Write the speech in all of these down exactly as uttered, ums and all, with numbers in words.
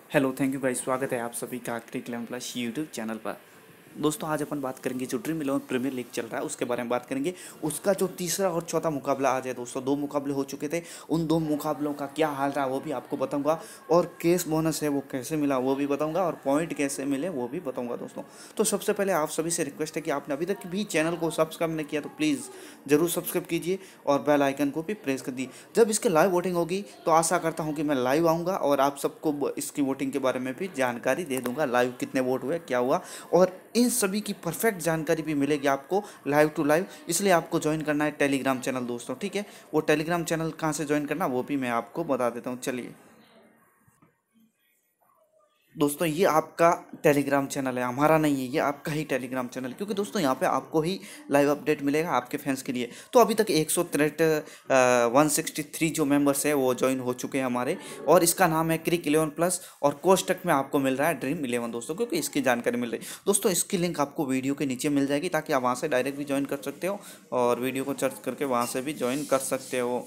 Hello, thank you guys. स्वागत है आप सभी का cric eleven plus YouTube channel पर। दोस्तों, आज अपन बात करेंगे जो ड्रीम इलेवन प्रीमियर लीग चल रहा है उसके बारे में बात करेंगे। उसका जो तीसरा और चौथा मुकाबला आज है दोस्तों, दो मुकाबले हो चुके थे। उन दो मुकाबलों का क्या हाल रहा वो भी आपको बताऊंगा, और केस बोनस है वो कैसे मिला वो भी बताऊंगा, और पॉइंट कैसे मिले वो भी बताऊंगा दोस्तों। तो सबसे पहले आप सभी से रिक्वेस्ट है कि आपने अभी तक भी चैनल को सब्सक्राइब नहीं किया तो प्लीज़ ज़रूर सब्सक्राइब कीजिए और बेल आइकन को भी प्रेस कर दीजिए। जब इसके लाइव वोटिंग होगी तो आशा करता हूँ कि मैं लाइव आऊँगा और आप सबको ब- इसकी वोटिंग के बारे में भी जानकारी दे दूंगा, लाइव कितने वोट हुए, क्या हुआ, और इन सभी की परफेक्ट जानकारी भी मिलेगी आपको लाइव टू लाइव। इसलिए आपको ज्वाइन करना है टेलीग्राम चैनल दोस्तों, ठीक है। वो टेलीग्राम चैनल कहाँ से ज्वाइन करना वो भी मैं आपको बता देता हूँ, चलिए। दोस्तों, ये आपका टेलीग्राम चैनल है, हमारा नहीं है, ये आपका ही टेलीग्राम चैनल है, क्योंकि दोस्तों यहाँ पे आपको ही लाइव अपडेट मिलेगा आपके फैंस के लिए। तो अभी तक एक सौ तिरठ वन सिक्सटी थ्री जो मेंबर्स हैं वो ज्वाइन हो चुके हैं हमारे, और इसका नाम है क्रिक इलेवन प्लस, और कोष्टक में आपको मिल रहा है ड्रीम इलेवन दोस्तों, क्योंकि इसकी जानकारी मिल रही है दोस्तों। इसकी लिंक आपको वीडियो के नीचे मिल जाएगी, ताकि आप वहाँ से डायरेक्ट भी ज्वाइन कर सकते हो, और वीडियो को सर्च करके वहाँ से भी ज्वाइन कर सकते हो।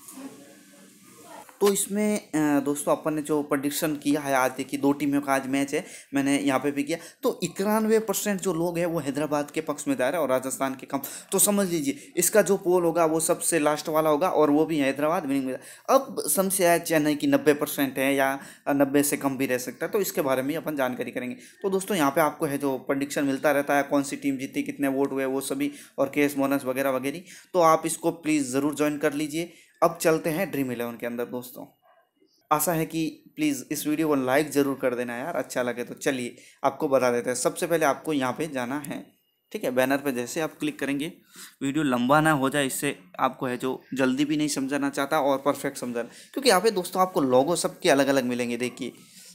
तो इसमें अ, दोस्तों अपन ने जो प्रडिक्शन किया है, आज देखिए दो टीमों का आज मैच है, मैंने यहाँ पे भी किया। तो इक्यानवे परसेंट जो लोग हैं वो हैदराबाद के पक्ष में जा रहे हैं और राजस्थान के कम। तो समझ लीजिए इसका जो पोल होगा वो सबसे लास्ट वाला होगा, और वो भी हैदराबाद विनिंग में। अब समझ आया चेन्नई की नब्बे परसेंट है या नब्बे से कम भी रह सकता है, तो इसके बारे में अपन जानकारी करेंगे। तो दोस्तों यहाँ पे आपको है जो प्रडिक्शन मिलता रहता है, कौन सी टीम जीती, कितने वोट हुए, वो सभी, और केस बोनस वगैरह वगैरह। तो आप इसको प्लीज़ ज़रूर ज्वाइन कर लीजिए। अब चलते हैं ड्रीम इलेवन के अंदर दोस्तों। आशा है कि प्लीज़ इस वीडियो को लाइक ज़रूर कर देना यार, अच्छा लगे तो। चलिए आपको बता देते हैं। सबसे पहले आपको यहाँ पे जाना है, ठीक है। बैनर पे जैसे आप क्लिक करेंगे, वीडियो लंबा ना हो जाए, इससे आपको है जो जल्दी भी नहीं समझाना चाहता और परफेक्ट समझाना, क्योंकि यहाँ पे दोस्तों आपको लोगो सबके अलग अलग मिलेंगे। देखिए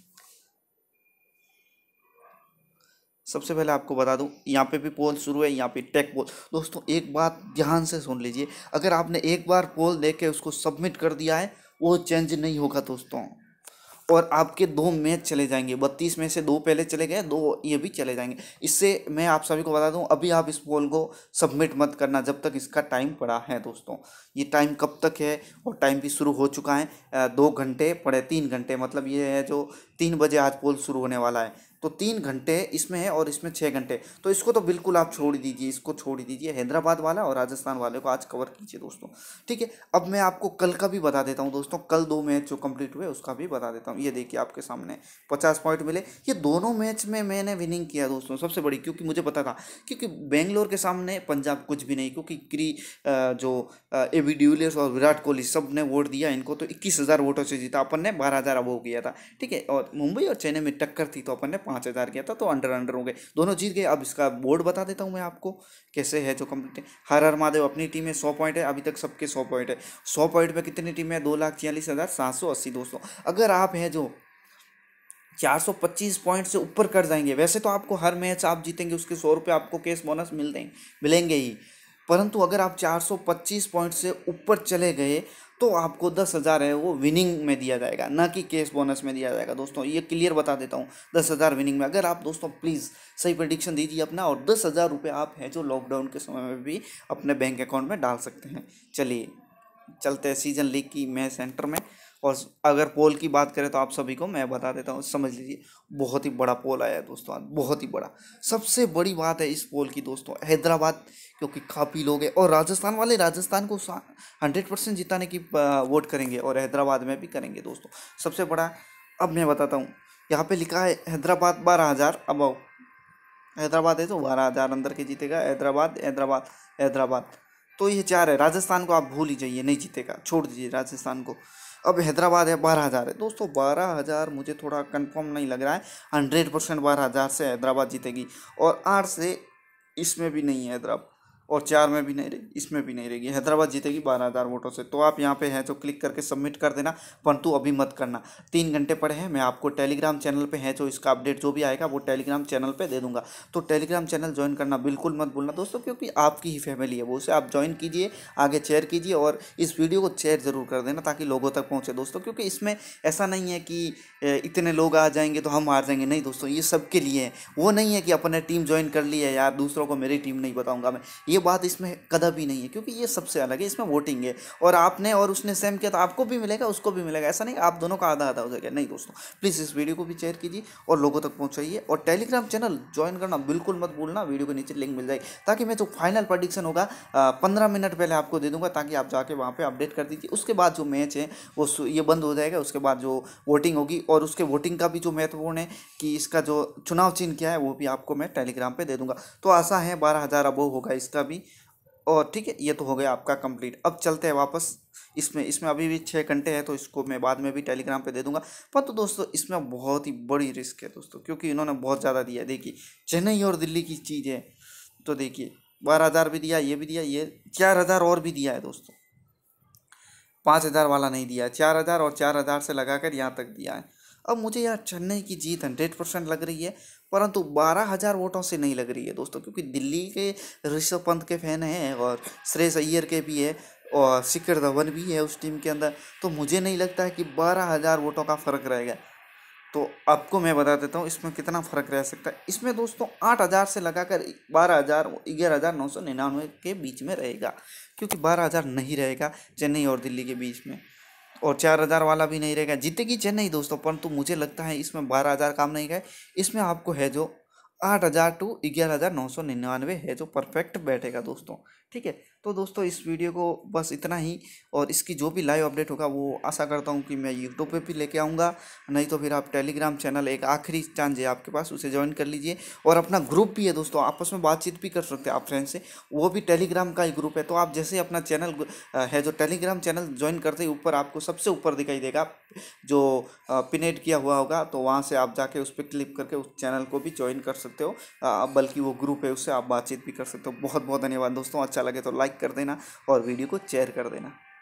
सबसे पहले आपको बता दूं, यहाँ पे भी पोल शुरू है, यहाँ पे टेक पोल। दोस्तों एक बात ध्यान से सुन लीजिए, अगर आपने एक बार पोल देख के उसको सबमिट कर दिया है, वो चेंज नहीं होगा दोस्तों। और आपके दो मैच चले जाएंगे, बत्तीस में से दो पहले चले गए, दो ये भी चले जाएंगे। इससे मैं आप सभी को बता दूं, अभी आप इस पोल को सबमिट मत करना जब तक इसका टाइम पड़ा है दोस्तों। ये टाइम कब तक है, और टाइम भी शुरू हो चुका है, अ, दो घंटे पड़े, तीन घंटे, मतलब ये है जो तीन बजे आज पोल शुरू होने वाला है। तो तीन घंटे इसमें है और इसमें छः घंटे। तो इसको तो बिल्कुल आप छोड़ ही दीजिए, इसको छोड़ ही दीजिए। हैदराबाद वाला और राजस्थान वाले को आज कवर कीजिए दोस्तों, ठीक है। अब मैं आपको कल का भी बता देता हूँ दोस्तों, कल दो मैच जो कंप्लीट हुए उसका भी बता देता हूँ। ये देखिए आपके सामने पचास पॉइंट मिले। ये दोनों मैच में मैंने विनिंग किया दोस्तों, सबसे बड़ी, क्योंकि मुझे पता था, क्योंकि बेंगलोर के सामने पंजाब कुछ भी नहीं, क्योंकि क्री अ, जो ए बी डिविलियर्स और विराट कोहली सब ने वोट दिया इनको, तो इक्कीस हज़ार वोटों से जीता, अपन ने बारह हज़ार अब हो किया था, ठीक है। और मुंबई और चेन्नई में टक्कर थी, तो अपन ने पाँच हज़ार किया था, तो अंडर अंडर हो गए, दोनों जीत गए। अब इसका बोर्ड बता देता हूँ मैं आपको कैसे है जो कंप्लीट। हर हर महादेव अपनी टीम में सौ पॉइंट है, अभी तक सबके सौ पॉइंट है। सौ पॉइंट में कितनी टीम है, दो लाख छियालीस हज़ार सात सौ अस्सी दोस्तों। अगर आप हैं जो चार सौ पच्चीस पॉइंट से ऊपर कर जाएंगे, वैसे तो आपको हर मैच आप जीतेंगे उसके सौ रुपये आपको केस बोनस मिल देंगे, मिलेंगे ही। परंतु अगर आप चार सौ पच्चीस पॉइंट से ऊपर चले गए तो आपको दस हज़ार है वो विनिंग में दिया जाएगा, ना कि केस बोनस में दिया जाएगा दोस्तों। ये क्लियर बता देता हूँ, दस हज़ार विनिंग में। अगर आप दोस्तों प्लीज़ सही प्रडिक्शन दीजिए अपना, और दस हज़ार रुपये आप हैं जो लॉकडाउन के समय में भी अपने बैंक अकाउंट में डाल सकते हैं। चलिए चलते हैं सीजन लीग की मैच सेंटर में। और अगर पोल की बात करें तो आप सभी को मैं बता देता हूँ, समझ लीजिए बहुत ही बड़ा पोल आया है दोस्तों आज, बहुत ही बड़ा। सबसे बड़ी बात है इस पोल की दोस्तों, हैदराबाद, क्योंकि काफ़ी लोग हैं, और राजस्थान वाले राजस्थान को हंड्रेड परसेंट जिताने की आ, वोट करेंगे, और हैदराबाद में भी करेंगे दोस्तों, सबसे बड़ा। अब मैं बताता हूँ, यहाँ पे लिखा है हैदराबाद बारह हज़ार अब। हैदराबाद है तो बारह हज़ार अंदर के जीतेगा, हैदराबाद हैदराबाद हैदराबाद। तो ये चार है, राजस्थान को आप भूल ही जाइए, नहीं जीतेगा, छोड़ दीजिए राजस्थान को। अब हैदराबाद है, बारह हज़ार है दोस्तों, बारह हज़ार मुझे थोड़ा कंफर्म नहीं लग रहा है। हंड्रेड परसेंट बारह हज़ार से हैदराबाद जीतेगी, और आठ से इसमें भी नहीं है हैदराबाद, और चार में भी नहीं रहेगी, इसमें भी नहीं रहेगी, हैदराबाद जीतेगी बारह हज़ार वोटों से। तो आप यहाँ पे हैं जो क्लिक करके सबमिट कर देना, परंतु अभी मत करना, तीन घंटे पड़े हैं। मैं आपको टेलीग्राम चैनल पे है जो इसका अपडेट जो भी आएगा वो टेलीग्राम चैनल पे दे दूंगा। तो टेलीग्राम चैनल ज्वाइन करना बिल्कुल मत भूलना दोस्तों, क्योंकि आपकी ही फैमिली है वो, उसे आप ज्वाइन कीजिए, आगे शेयर कीजिए, और इस वीडियो को शेयर जरूर कर देना ताकि लोगों तक पहुँचे दोस्तों। क्योंकि इसमें ऐसा नहीं है कि ए, इतने लोग आ जाएंगे तो हम हार जाएंगे, नहीं दोस्तों, ये सबके लिए है। वो नहीं है कि अपने टीम ज्वाइन कर ली है यार, दूसरों को मेरी टीम नहीं बताऊंगा मैं, ये बात इसमें कदापि नहीं है, क्योंकि ये सबसे अलग है, इसमें वोटिंग है और आपने और उसने सेम किया तो आपको भी मिलेगा उसको भी मिलेगा, ऐसा नहीं आप दोनों का आधा आधा हो जाएगा। नहीं दोस्तों, प्लीज़ इस वीडियो को भी शेयर कीजिए और लोगों तक पहुंचाइए और टेलीग्राम चैनल ज्वाइन करना बिल्कुल मत भूलना, वीडियो के नीचे लिंक मिल जाएगी, ताकि मैं जो फाइनल प्रडिक्शन होगा पंद्रह मिनट पहले आपको दे दूंगा, ताकि आप जाके वहाँ पे अपडेट कर दीजिए। उसके बाद जो मैच है वो ये बंद हो जाएगा, उसके बाद जो वोटिंग होगी और उसके वोटिंग का भी जो महत्वपूर्ण है कि इसका जो चुनाव चिन्ह क्या है वो भी आपको मैं टेलीग्राम पे दे दूंगा। तो आशा है बारह हज़ार अबोव होगा इसका भी। और ठीक है, ये तो हो गया आपका कंप्लीट। अब चलते हैं वापस इसमें इसमें अभी भी छः घंटे हैं, तो इसको मैं बाद में भी टेलीग्राम पे दे दूंगा। पर तो दोस्तों इसमें बहुत ही बड़ी रिस्क है दोस्तों, क्योंकि इन्होंने बहुत ज़्यादा दिया है। देखिए चेन्नई और दिल्ली की चीज़ है, तो देखिए बारह हज़ार भी दिया, ये भी दिया, ये चार हज़ार और भी दिया है दोस्तों, पाँच हज़ार वाला नहीं दिया है, चार हज़ार और चार हज़ार से लगाकर यहाँ तक दिया है। अब मुझे यार चेन्नई की जीत हंड्रेड परसेंट लग रही है, परंतु बारह हज़ार वोटों से नहीं लग रही है दोस्तों, क्योंकि दिल्ली के ऋषभ पंत के फैन हैं और श्रेयस अय्यर के भी है और शिखर धवन भी है उस टीम के अंदर, तो मुझे नहीं लगता है कि बारह हज़ार वोटों का फ़र्क रहेगा। तो आपको मैं बता देता हूँ इसमें कितना फ़र्क रह सकता है। इसमें दोस्तों आठ हज़ार से लगाकर बारह हज़ार ग्यारह हज़ार नौ सौ निन्यानवे के बीच में रहेगा, क्योंकि बारह हज़ार नहीं रहेगा चेन्नई और दिल्ली के बीच में, और चार हज़ार वाला भी नहीं रहेगा। जीतेगी चेन्नई दोस्तों, परंतु मुझे लगता है इसमें बारह हज़ार काम नहीं गए, इसमें आपको है जो आठ हज़ार टू ग्यारह हज़ार नौ सौ निन्यानवे है जो परफेक्ट बैठेगा दोस्तों। ठीक है, तो दोस्तों इस वीडियो को बस इतना ही, और इसकी जो भी लाइव अपडेट होगा वो आशा करता हूँ कि मैं यूट्यूब पे भी लेके आऊँगा, नहीं तो फिर आप टेलीग्राम चैनल एक आखिरी चांस है आपके पास, उसे ज्वाइन कर लीजिए। और अपना ग्रुप भी है दोस्तों, आपस में बातचीत भी कर सकते हैं आप फ्रेंड से, वो भी टेलीग्राम का ही ग्रुप है। तो आप जैसे अपना चैनल है जो टेलीग्राम चैनल ज्वाइन करते ही ऊपर आपको सबसे ऊपर दिखाई देगा जो पिनेट किया हुआ होगा, तो वहाँ से आप जाके उस पर क्लिक करके उस चैनल को भी ज्वाइन कर सकते हो, बल्कि वो ग्रुप है उससे आप बातचीत भी कर सकते हो। बहुत बहुत धन्यवाद दोस्तों, अच्छा लगे तो लाइक कर देना और वीडियो को शेयर कर देना।